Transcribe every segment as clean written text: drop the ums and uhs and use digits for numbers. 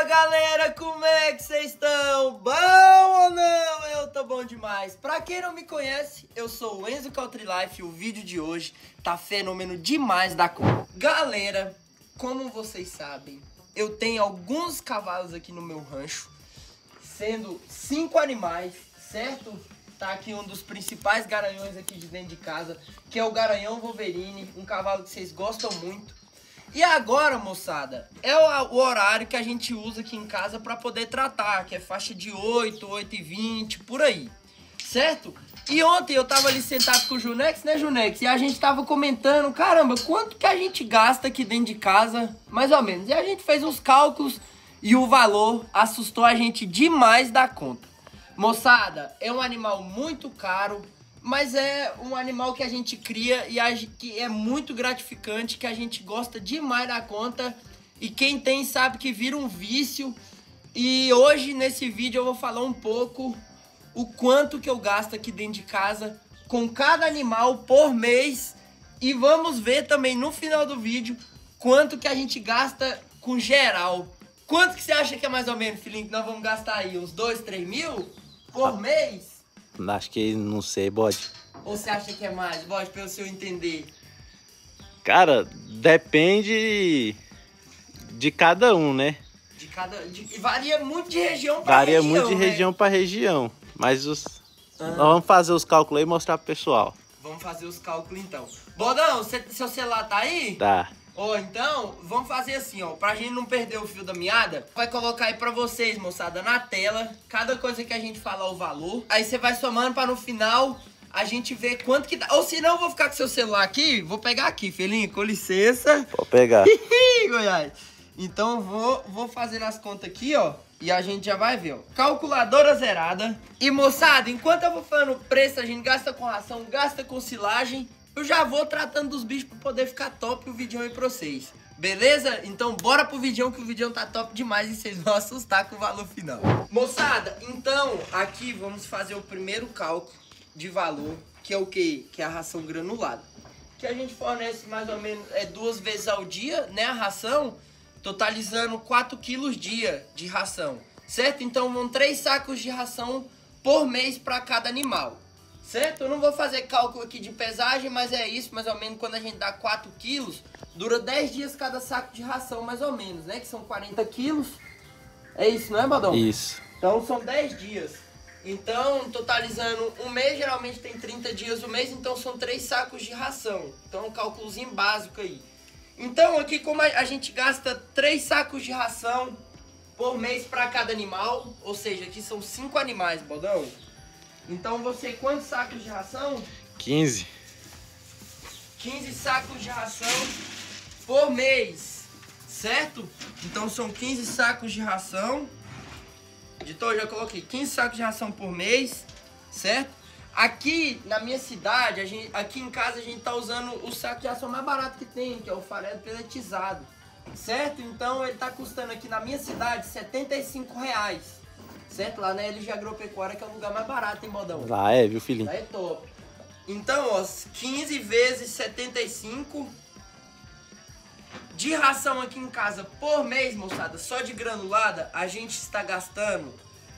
Galera, como é que vocês estão? Bom ou não? Eu tô bom demais. Pra quem não me conhece, eu sou o Enzo Country Life e o vídeo de hoje tá fenômeno demais da cor. Galera, como vocês sabem, eu tenho alguns cavalos aqui no meu rancho, sendo 5 animais, certo? Tá aqui um dos principais garanhões aqui de dentro de casa, que é o Garanhão Wolverine, um cavalo que vocês gostam muito. E agora, moçada, é o horário que a gente usa aqui em casa para poder tratar, que é faixa de 8, 8h20, por aí, certo? E ontem eu tava ali sentado com o Junex, né, Junex? E a gente tava comentando, caramba, quanto que a gente gasta aqui dentro de casa, mais ou menos. E a gente fez uns cálculos e o valor assustou a gente demais da conta. Moçada, é um animal muito caro, mas é um animal que a gente cria e que é muito gratificante, que a gente gosta demais da conta. E quem tem sabe que vira um vício. E hoje, nesse vídeo, eu vou falar um pouco o quanto que eu gasto aqui dentro de casa com cada animal por mês. E vamos ver também no final do vídeo quanto que a gente gasta com geral. Quanto que você acha que é mais ou menos, filhinho, que nós vamos gastar aí? Uns 2, 3 mil por mês? Acho que não sei, bode. Ou você acha que é mais, bode, pelo seu entender? Cara, depende de cada um, né? Varia muito de região para região. Varia muito de né? região para região. Mas nós vamos fazer os cálculos aí e mostrar pro pessoal. Vamos fazer os cálculos então. Bodão, seu celular tá aí? Tá. Então, vamos fazer assim, ó, pra gente não perder o fio da meada, vai colocar aí pra vocês, moçada, na tela, cada coisa que a gente falar o valor, aí você vai somando pra no final a gente ver quanto que dá. Ou se não, eu vou ficar com seu celular aqui, vou pegar aqui, filhinho, com licença. Vou pegar. Goiás. Então, vou fazer as contas aqui, ó, e a gente já vai ver, ó. Calculadora zerada. E, moçada, enquanto eu vou falando o preço, a gente gasta com ração, gasta com silagem, eu já vou tratando dos bichos pra poder ficar top o vídeo aí pra vocês. Beleza? Então bora pro vídeo, que o vídeo tá top demais e vocês vão assustar com o valor final. Moçada, então aqui vamos fazer o primeiro cálculo de valor, que é o quê? Que é a ração granulada. Que a gente fornece mais ou menos 2 vezes ao dia, né, a ração, totalizando 4 quilos dia de ração, certo? Então vão 3 sacos de ração por mês para cada animal. Certo? Eu não vou fazer cálculo aqui de pesagem, mas é isso, mais ou menos quando a gente dá 4 quilos, dura 10 dias cada saco de ração, mais ou menos, né? Que são 40 quilos. É isso, não é, Badão? Isso. Então são 10 dias. Então, totalizando um mês, geralmente tem 30 dias o mês, então são 3 sacos de ração. Então, um cálculozinho básico aí. Então, aqui como a gente gasta 3 sacos de ração por mês para cada animal, ou seja, aqui são 5 animais, Badão. Então você, quantos sacos de ração? 15. 15 sacos de ração por mês, certo? Então são 15 sacos de ração. Editor, já coloquei 15 sacos de ração por mês, certo? Aqui na minha cidade, aqui em casa a gente tá usando o saco de ração mais barato que tem, que é o farelo peletizado, certo? Então ele tá custando aqui na minha cidade R$75. Certo? Lá na LG Agropecuária, que é o lugar mais barato, hein, Bodão? Lá é, viu, filhinho? Lá é top. Então, ó, 15 vezes 75 de ração aqui em casa por mês, moçada, só de granulada, a gente está gastando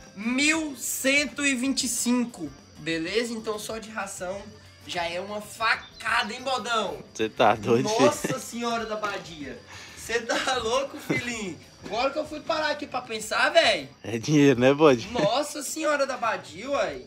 1.125, beleza? Então, só de ração já é uma facada, hein, Bodão? Você tá doido, Nossa Senhora da Badia. Você tá louco, filhinho? Agora que eu fui parar aqui pra pensar, velho. É dinheiro, né, bode? Nossa Senhora da Badia, uai.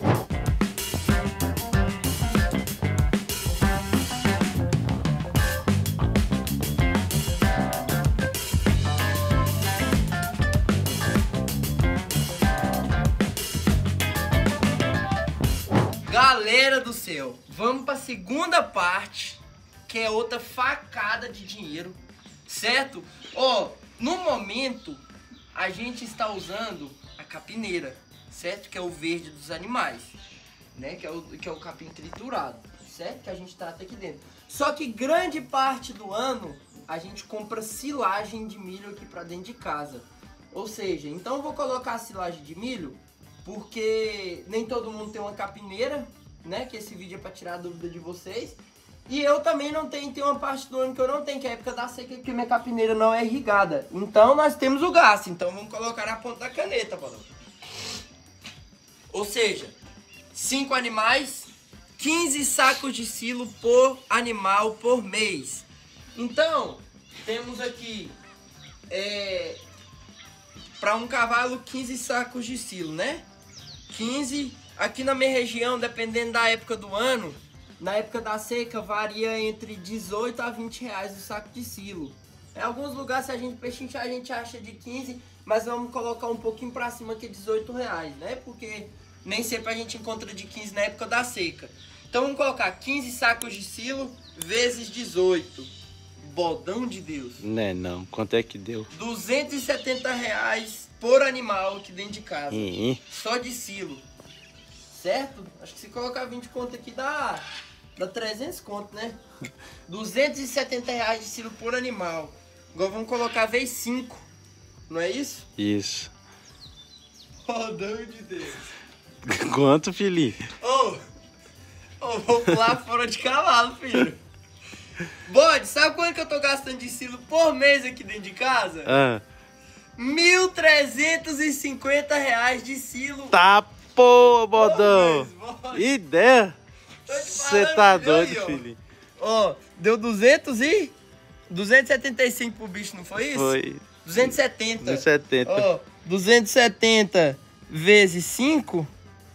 Galera do céu, vamos pra segunda parte, que é outra facada de dinheiro, certo? Ó, no momento, a gente está usando a capineira, certo? Que é o verde dos animais, né? Que é o capim triturado, certo? Que a gente trata aqui dentro. Só que grande parte do ano, a gente compra silagem de milho aqui pra dentro de casa. Ou seja, então eu vou colocar a silagem de milho, porque nem todo mundo tem uma capineira, né? Que esse vídeo é pra tirar a dúvida de vocês. E eu também não tenho, tem uma parte do ano que eu não tenho, que é a época da seca, porque minha capineira não é irrigada. Então nós temos o gasto, então vamos colocar na ponta da caneta, Bodão. Ou seja, 5 animais, 15 sacos de silo por animal por mês. Então, temos aqui, para um cavalo, 15 sacos de silo, né? 15, aqui na minha região, dependendo da época do ano, na época da seca, varia entre 18 a 20 reais o saco de silo. Em alguns lugares, se a gente pechinchar, a gente acha de 15, mas vamos colocar um pouquinho para cima, que é 18 reais, né? Porque nem sempre a gente encontra de 15 na época da seca. Então vamos colocar 15 sacos de silo vezes 18. Bodão de Deus. Né, não. Quanto é que deu? 270 reais por animal aqui dentro de casa. Só de silo. Certo? Acho que se colocar 20 conto aqui dá 300 conto, né? 270 reais de silo por animal. Agora vamos colocar vezes 5. Não é isso? Isso. Bodão de Deus. Quanto, filho? Vou pular fora de cavalo, filho. Bode, sabe quanto que eu tô gastando de silo por mês aqui dentro de casa? R$1.350 de silo. Tá, pô, Bodão. Ideia. Você tá doido, filho. Deu 275 pro bicho, não foi isso? Foi. 270. 270. 270 vezes 5,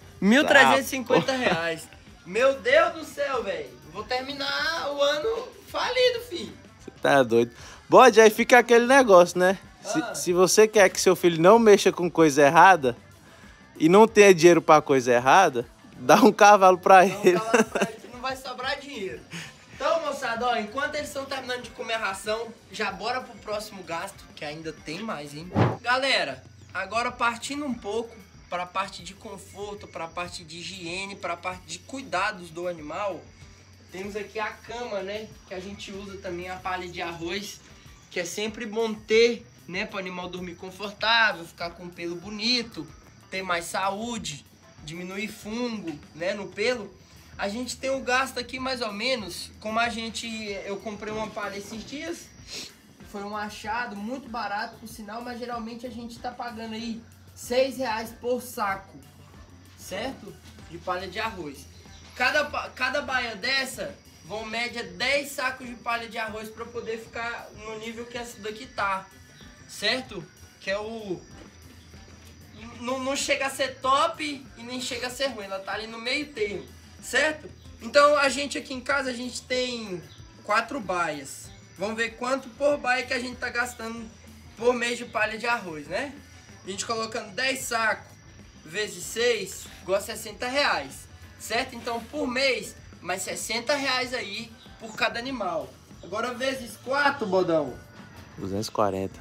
R$1.350. Meu Deus do céu, velho. Vou terminar o ano falido, filho. Você tá doido. Bode, aí fica aquele negócio, né? Se você quer que seu filho não mexa com coisa errada e não tenha dinheiro pra coisa errada, dá um cavalo pra ele. Um cavalo pra ele que não vai sobrar dinheiro. Então, moçada, ó, enquanto eles estão terminando de comer a ração, já bora pro próximo gasto, que ainda tem mais, hein? Galera, agora partindo um pouco para a parte de conforto, para a parte de higiene, para a parte de cuidados do animal, temos aqui a cama, né? Que a gente usa também, a palha de arroz, que é sempre bom ter, né? Para o animal dormir confortável, ficar com o pelo bonito, ter mais saúde, diminuir fungo, né? No pelo. A gente tem um gasto aqui mais ou menos, como eu comprei uma palha esses dias, foi um achado muito barato por sinal, mas geralmente a gente tá pagando aí R$6 por saco, certo? De palha de arroz. Cada baia dessa vão média 10 sacos de palha de arroz para poder ficar no nível que essa daqui tá, certo? Que é o... Não chega a ser top e nem chega a ser ruim, ela tá ali no meio termo, certo? Então a gente aqui em casa, a gente tem 4 baias. Vamos ver quanto por baia que a gente tá gastando por mês de palha de arroz, né? A gente colocando 10 sacos vezes 6, igual a R$60, certo? Então por mês, mais R$60 aí por cada animal. Agora vezes 4, Bodão. 240.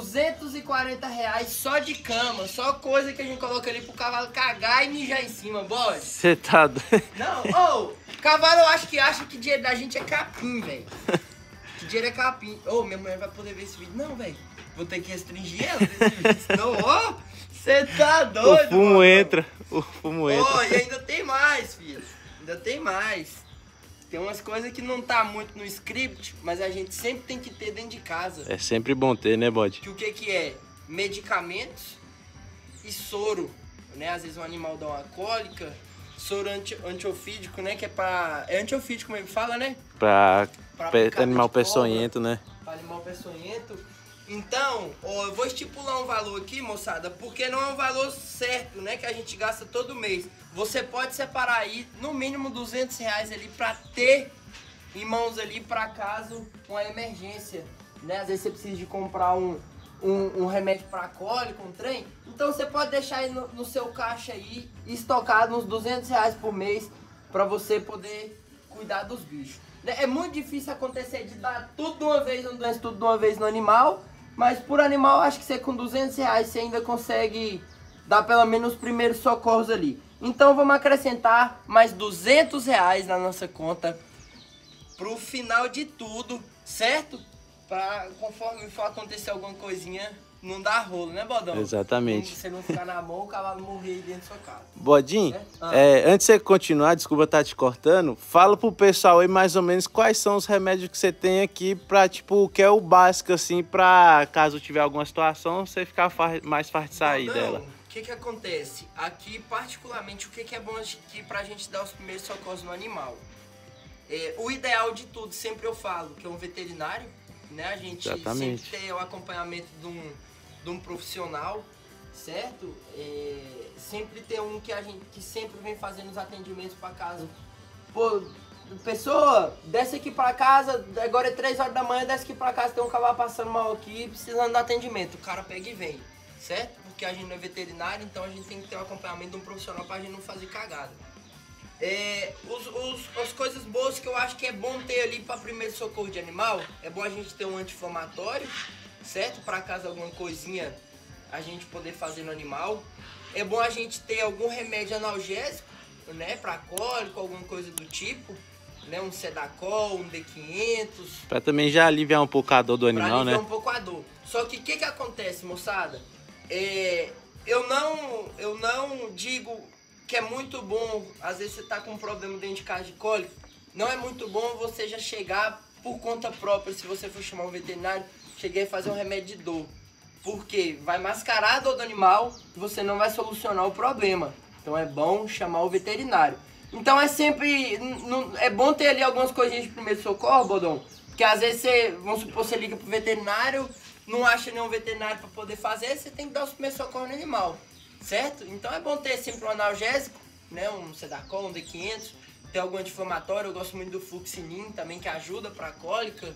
R$240 só de cama, só coisa que a gente coloca ali pro cavalo cagar e mijar em cima, bode. Você tá doido? Não, cavalo eu acho que acha que dinheiro da gente é capim, velho. Que dinheiro é capim. Minha mulher vai poder ver esse vídeo. Não, velho. Vou ter que restringir ela desse vídeo. Senão, você tá doido, O fumo entra. E ainda tem mais, filho. Ainda tem mais. Tem umas coisas que não tá muito no script, mas a gente sempre tem que ter dentro de casa. É sempre bom ter, né, Bode? Que o que é? Medicamentos e soro, né? Às vezes um animal dá uma cólica. Soro antiofídico, né? Que é pra... É antiofídico mesmo que fala, né? Pra animal peçonhento, né? Pra animal peçonhento. Então, eu vou estipular um valor aqui, moçada, porque não é um valor certo, né? Que a gente gasta todo mês. Você pode separar aí, no mínimo R$200 ali pra ter em mãos ali pra caso uma emergência, né? Às vezes você precisa de comprar um remédio pra cólica, um trem. Então você pode deixar aí no seu caixa aí, estocado uns R$200 por mês pra você poder cuidar dos bichos. É muito difícil acontecer de dar tudo de uma vez, uma doença tudo de uma vez no animal. Mas por animal, acho que você com R$200 você ainda consegue dar pelo menos os primeiros socorros ali. Então vamos acrescentar mais R$200 na nossa conta pro final de tudo, certo? Conforme for acontecer alguma coisinha, não dá rolo, né, Bodão? Exatamente. Você não ficar na mão, o cavalo morrer aí dentro da sua casa. Bodinho, antes de você continuar, desculpa estar te cortando, fala pro pessoal aí mais ou menos quais são os remédios que você tem aqui pra, tipo, o que é o básico, assim, pra caso tiver alguma situação, você ficar mais fácil de sair dela. O que acontece? Aqui, particularmente, o que é bom aqui pra gente dar os primeiros socorros no animal? O ideal de tudo, sempre eu falo, que é um veterinário, né? A gente Exatamente. sempre tem o acompanhamento de um profissional, certo? Sempre tem um que sempre vem fazendo os atendimentos para casa. Pô, pessoa, desce aqui para casa, agora é 3 horas da manhã, desce aqui para casa, tem um cavalo passando mal aqui, precisando de atendimento. O cara pega e vem, certo? Porque a gente não é veterinário, então a gente tem que ter o acompanhamento de um profissional para a gente não fazer cagada. As coisas boas que eu acho que é bom ter ali para primeiro socorro de animal, é bom a gente ter um anti-inflamatório, certo? Para caso alguma coisinha a gente poder fazer no animal. É bom a gente ter algum remédio analgésico, né? Para cólico, alguma coisa do tipo, né? Um Sedacol, um D500. Para também já aliviar um pouco a dor do animal, né? Aliviar um pouco a dor. Só que o que acontece, moçada? Eu não digo que é muito bom, às vezes você tá com um problema dentro de casa de cólico, não é muito bom você já chegar por conta própria, se você for chamar um veterinário, cheguei a fazer um remédio de dor. Porque vai mascarar a dor do animal e você não vai solucionar o problema. Então é bom chamar o veterinário. Então é sempre, é bom ter ali algumas coisinhas de primeiro socorro, Bodão, porque às vezes vamos supor, você liga pro veterinário, não acha nenhum veterinário para poder fazer, você tem que dar os primeiros socorros no animal. Certo? Então é bom ter sempre um analgésico, né? Um Sedacol, um D500, ter algum anti-inflamatório. Eu gosto muito do Fluoxetine também, que ajuda para cólica.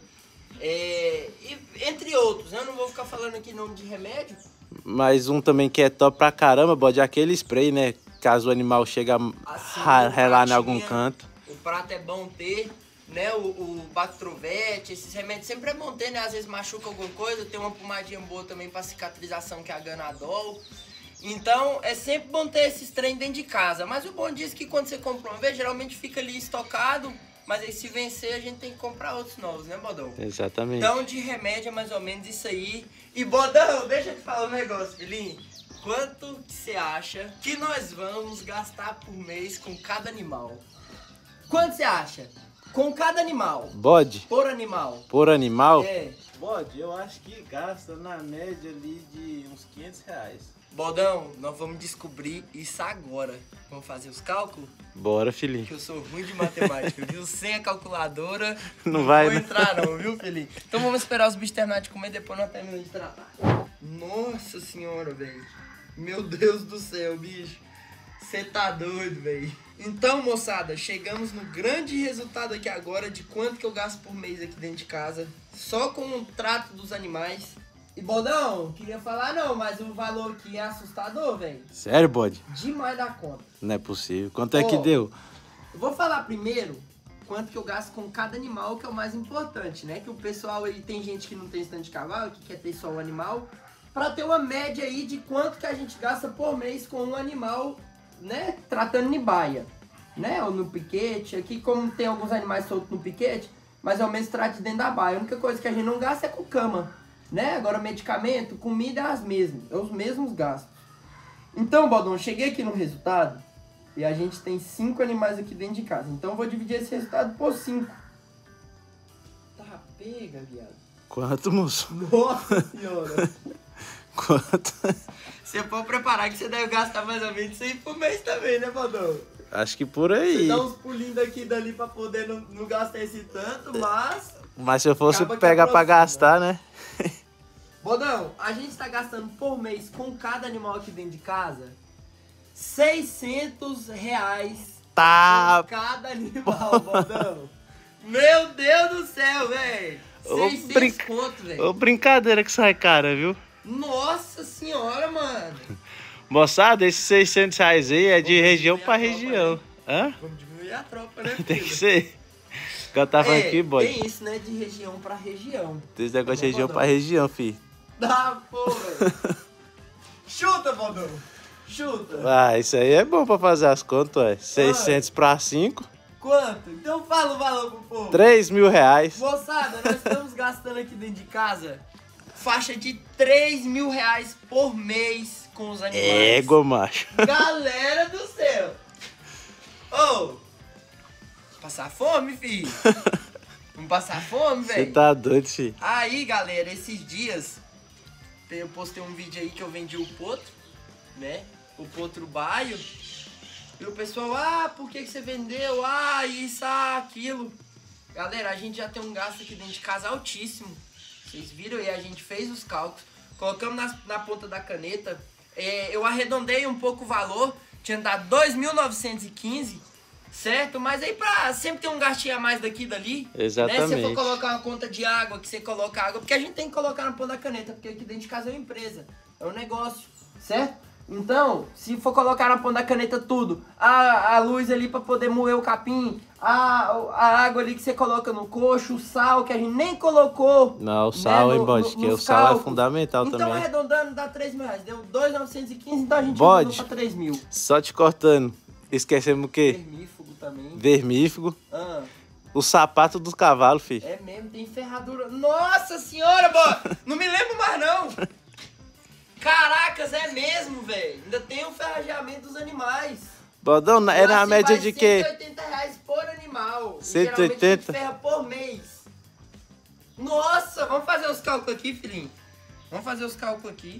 E entre outros, eu não vou ficar falando aqui nome de remédio. Mas um também que é top pra caramba, Bode, é aquele spray, né? Caso o animal chegue a relar em algum canto. O prato é bom ter, né? O Bactrovete, esses remédios sempre é bom ter, né? Às vezes machuca alguma coisa, tem uma pomadinha boa também para cicatrização, que é a Ganadol. Então, é sempre bom ter esses trem dentro de casa. Mas o bom disso é que quando você compra uma vez, geralmente fica ali estocado. Mas aí se vencer, a gente tem que comprar outros novos, né, Bodão? Exatamente. Então, de remédio é mais ou menos isso aí. E, Bodão, deixa eu te falar um negócio, filhinho. Quanto que você acha que nós vamos gastar por mês com cada animal? Quanto você acha? Com cada animal. Bode? Por animal. Por animal? Bode, eu acho que gasta na média ali de uns R$500. Bodão, nós vamos descobrir isso agora. Vamos fazer os cálculos? Bora, filhinho. Que eu sou ruim de matemática, viu? Sem a calculadora, não vai, vou entrar não, viu, filhinho? Então vamos esperar os bichos terminar de comer, depois nós terminamos de tratar. Nossa senhora, velho. Meu Deus do céu, bicho. Você tá doido, velho. Então, moçada, chegamos no grande resultado aqui agora de quanto que eu gasto por mês aqui dentro de casa. Só com o trato dos animais. E, Bodão, queria falar não, mas o valor aqui é assustador, velho. Sério, Bode? Demais da conta. Não é possível. Quanto é que deu? Eu vou falar primeiro quanto que eu gasto com cada animal, que é o mais importante, né? Que o pessoal aí, tem gente que não tem stand de cavalo, que quer ter só um animal. Pra ter uma média aí de quanto que a gente gasta por mês com um animal, né? Tratando em baia, né? Ou no piquete. Aqui, como tem alguns animais soltos no piquete, mais ou menos trata dentro da baia. A única coisa que a gente não gasta é com cama, né? Agora, medicamento, comida é os mesmos gastos. Então, Bodão, cheguei aqui no resultado e a gente tem 5 animais aqui dentro de casa. Então, eu vou dividir esse resultado por 5. Tá, pega, viado. Quanto, moço? Nossa senhora. Quanto? Você pode preparar que você deve gastar mais ou menos isso aí por mês também, né, Bodão? Acho que por aí. Você dá uns pulinhos daqui e dali pra poder não gastar esse tanto, mas... Mas se eu fosse pegar pra gastar, né? Bodão, a gente tá gastando por mês com cada animal aqui dentro de casa R$600 Tá. por cada animal, Bodão. Meu Deus do céu, velho. 600 conto, velho. Ô, brincadeira que sai cara, viu? Nossa senhora, mano. Moçada, esses R$600 aí é de região pra região. Hã? Vamos diminuir a tropa, né, Tem que filho? ser. Que eu tava aqui, boy. Tem isso, né, de região pra região. Tem esse negócio de região pra região, fi. Dá, pô, velho. Chuta, Bodão. Chuta. Ah, isso aí é bom pra fazer as contas, ué. 600 pra 5. Quanto? Então fala o valor pro povo. R$3.000. Moçada, nós estamos gastando aqui dentro de casa faixa de 3 mil reais por mês com os animais. Égua, macho. Galera do céu. Ô, passar fome, filho. Vamos passar fome, Você velho. tá doido, filho. Aí, galera, esses dias eu postei um vídeo aí que eu vendi o potro, né? O potro baio. E o pessoal, por que você vendeu? Isso, aquilo. Galera, a gente já tem um gasto aqui dentro de casa altíssimo. Vocês viram aí, a gente fez os cálculos. Colocamos na ponta da caneta. Eu arredondei um pouco o valor. Tinha dado 2.915, certo? Mas aí sempre tem um gastinho a mais daqui e dali. Exatamente. Né? Se você for colocar uma conta de água, que você coloca água. Porque a gente tem que colocar na ponta da caneta. Porque aqui dentro de casa é uma empresa. É um negócio, certo? Então, se for colocar na ponta da caneta tudo, a luz ali para poder moer o capim, a água ali que você coloca no coxo, o sal que a gente nem colocou. Não, o sal, hein, Bode? Que o sal é fundamental então, também. Então, arredondando, dá 3 mil reais. Deu 2.915, então a gente Bode, arredondou pra 3 mil. Só te cortando. Esquecemos o quê? Vermífugo também. Vermífugo. Ah, O sapato dos cavalos, filho. é mesmo, tem ferradura. Nossa senhora, Bode! Não me lembro mais, não. Caracas, é mesmo, velho. Ainda tem o ferrageamento dos animais. Bodão, era a média de quê? 180 reais por animal. 180? Geralmente a gente ferra por mês. Nossa, vamos fazer os cálculos aqui, filhinho. Vamos fazer os cálculos aqui.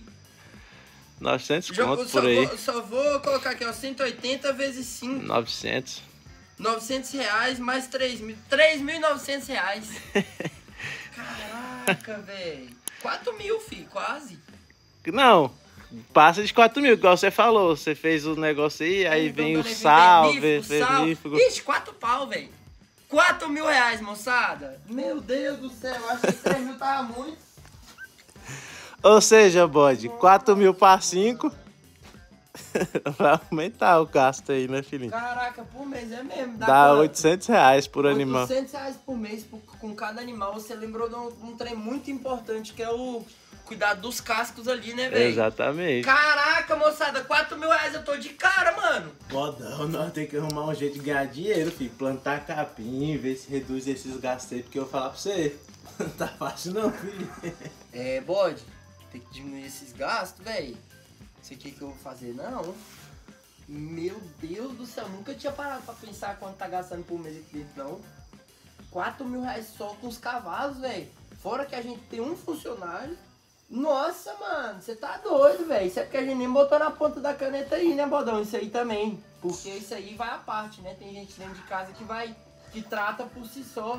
900 conto por aí. Só vou colocar aqui, ó, 180 vezes 5. 900. 900 reais mais 3 mil. 3.900 reais. Caraca, velho. 4 mil, filho, quase. Não, passa de 4 mil, igual você falou. Você fez o negócio aí vem o sal, vermífugo. Ixi, 4 pau, velho. 4 mil reais, moçada. Meu Deus do céu, eu acho que 3 mil tava muito. Ou seja, Bode, 4 mil para 5. Vai aumentar o gasto aí, né, filhinho? Caraca, por mês é mesmo. Dá quanto? 800 reais por animal. 800 reais por mês com cada animal. Você lembrou de um trem muito importante, que é o cuidado dos cascos ali, né, velho? Exatamente. Caraca, moçada, 4 mil reais eu tô de cara, mano. Bodão, nós temos que arrumar um jeito de ganhar dinheiro, filho. Plantar capim, ver se reduz esses gastos aí, porque eu vou falar pra você. Não tá fácil não, filho. É, bode, tem que diminuir esses gastos, velho. Você quer que eu vou fazer? Não. Meu Deus do céu, nunca tinha parado pra pensar quanto tá gastando por mês aqui dentro, não. 4 mil reais só com os cavalos, velho. Fora que a gente tem um funcionário. Nossa, mano, você tá doido, velho. Isso é porque a gente nem botou na ponta da caneta aí, né, Bodão? Isso aí também. Porque isso aí vai à parte, né? Tem gente dentro de casa que trata por si só.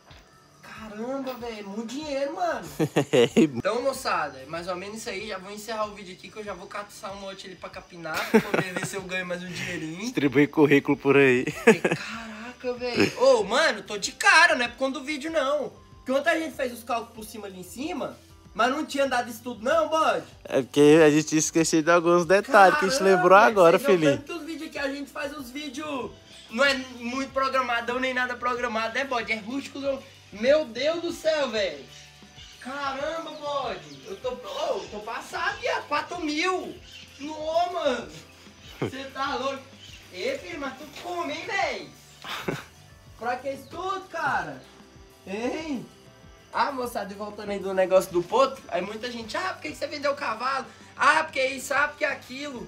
Caramba, velho, muito dinheiro, mano. Então, moçada, mais ou menos isso aí. Já vou encerrar o vídeo aqui, que eu já vou caçar um monte ali pra capinar, pra poder ver se eu ganho mais um dinheirinho. Distribuir currículo por aí. Caraca, velho. Ô, mano, tô de cara, não é por conta do vídeo, não. Porque ontem a gente fez os cálculos por cima ali em cima, mas não tinha dado isso tudo, não, Bode? É porque a gente tinha esquecido de alguns detalhes que a gente lembrou agora, filhinho. Tantos vídeos que a gente faz os vídeos, não é muito programadão, nem nada programado, né, Bode? É rústico. Meu Deus do céu, velho. Caramba, Bode. Eu tô passado já, 4 mil. Não, mano. Você tá louco. Ei, filho, mas tu come, hein, velho? Pra que isso tudo, cara? Hein? Ah, moçada, e voltando aí do negócio do potro, aí muita gente, por que você vendeu o cavalo? Porque isso, porque aquilo.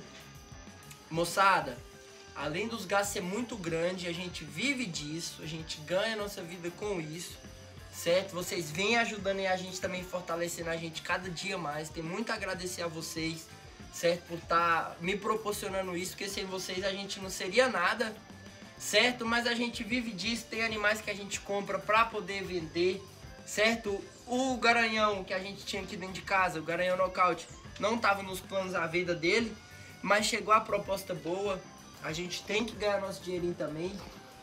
Moçada, além dos gastos ser muito grande, a gente vive disso, a gente ganha a nossa vida com isso. Certo? Vocês vêm ajudando e a gente também fortalecendo a gente cada dia mais. Tem muito a agradecer a vocês, certo? Por estar me proporcionando isso, porque sem vocês a gente não seria nada, certo? Mas a gente vive disso, tem animais que a gente compra para poder vender, certo? O garanhão que a gente tinha aqui dentro de casa, o garanhão nocaute, não estava nos planos à venda dele, mas chegou a proposta boa. A gente tem que ganhar nosso dinheirinho também.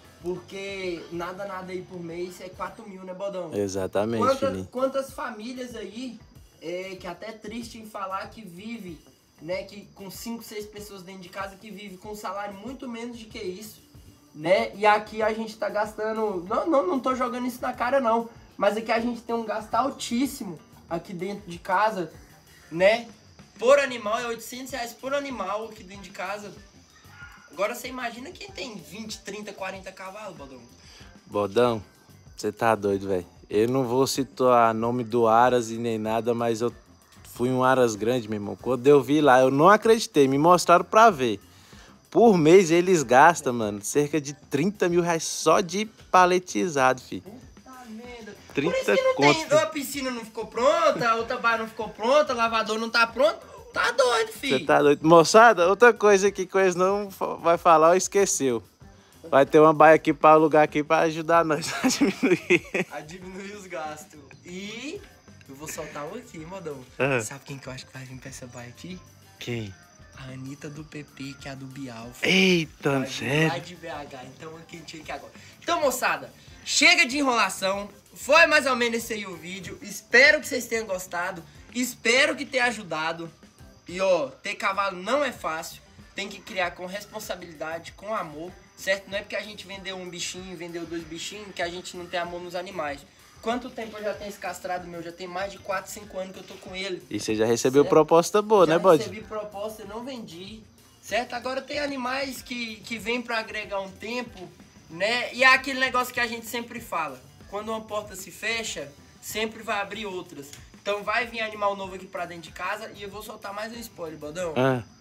Porque nada aí por mês é 4 mil, né, Bodão? Exatamente, filhinho. Quantas famílias aí, que até é triste em falar, que vive, né, que com 5, 6 pessoas dentro de casa, que vive com um salário muito menos do que isso, né? E aqui a gente tá gastando, não tô jogando isso na cara não, mas aqui a gente tem um gasto altíssimo aqui dentro de casa, né? Por animal, é 800 reais por animal aqui dentro de casa. Agora você imagina quem tem 20, 30, 40 cavalos, Bodão. Bodão, você tá doido, velho. Eu não vou citar nome do Aras e nem nada, mas eu fui um Aras grande, meu irmão. Quando eu vi lá, eu não acreditei, me mostraram pra ver. Por mês eles gastam, mano, cerca de 30 mil reais só de paletizado, filho. Puta merda. 30 Por isso que não conto, tem, a piscina não ficou pronta, a outra barra não ficou pronta, o lavador não tá pronto. Tá doido, filho. Você tá doido? Moçada, outra coisa que eles não vai falar, eu esqueceu. Vai ter uma baia aqui pra alugar aqui pra ajudar nós a diminuir. A diminuir os gastos. E eu vou soltar um aqui, modão. Sabe quem que eu acho que vai vir pra essa baia aqui? Quem? A Anitta do PP, que é a do Bial. Eita, Vai vir sério? lá de BH, então aqui aqui agora. Então, moçada, chega de enrolação. Foi mais ou menos esse aí o vídeo. Espero que vocês tenham gostado. Espero que tenha ajudado. E ó, ter cavalo não é fácil. Tem que criar com responsabilidade, com amor, certo? Não é porque a gente vendeu um bichinho, vendeu 2 bichinhos, que a gente não tem amor nos animais. Quanto tempo eu já tenho esse castrado meu? Já tem mais de 4, 5 anos que eu tô com ele. E você já recebeu Certo? proposta boa, né, Já Bode? recebi proposta, não vendi, certo? Agora tem animais que vêm para agregar um tempo, né? E é aquele negócio que a gente sempre fala. Quando uma porta se fecha, sempre vai abrir outras. Então vai vir animal novo aqui pra dentro de casa e eu vou soltar mais um spoiler, Bodão.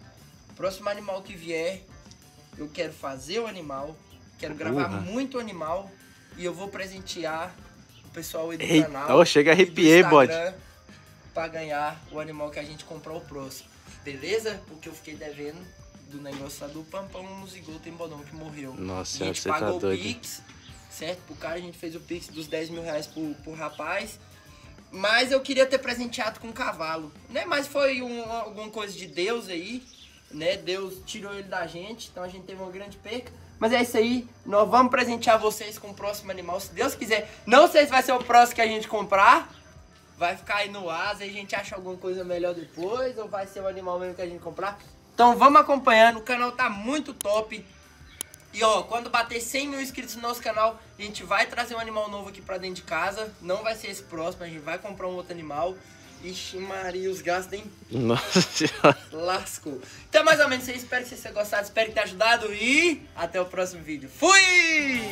Próximo animal que vier, eu quero fazer o animal, quero gravar muito animal e eu vou presentear o pessoal aí do canal. Ô, chega a arrepiei, Bode. Pra ganhar o animal que a gente comprou o próximo. Beleza? Porque eu fiquei devendo do negócio lá do Pampão no Zigoto em Bodão que morreu. Nossa, a gente você tá pagou o doido. Pix, certo? Pro cara a gente fez o Pix dos 10 mil reais pro rapaz. Mas eu queria ter presenteado com um cavalo, né? Mas foi alguma coisa de Deus aí, né? Deus tirou ele da gente, então a gente teve uma grande perca. Mas é isso aí, nós vamos presentear vocês com o próximo animal, se Deus quiser. Não sei se vai ser o próximo que a gente comprar, vai ficar aí no asa e a gente acha alguma coisa melhor depois, ou vai ser o animal mesmo que a gente comprar. Então vamos acompanhando, o canal tá muito top. E ó, quando bater 100 mil inscritos no nosso canal, a gente vai trazer um animal novo aqui pra dentro de casa. Não vai ser esse próximo, a gente vai comprar um outro animal. Ixi Maria, os gastos, hein? Nossa senhora. Lascou. Então mais ou menos isso aí, espero que vocês tenham gostado, espero que tenha ajudado e até o próximo vídeo. Fui!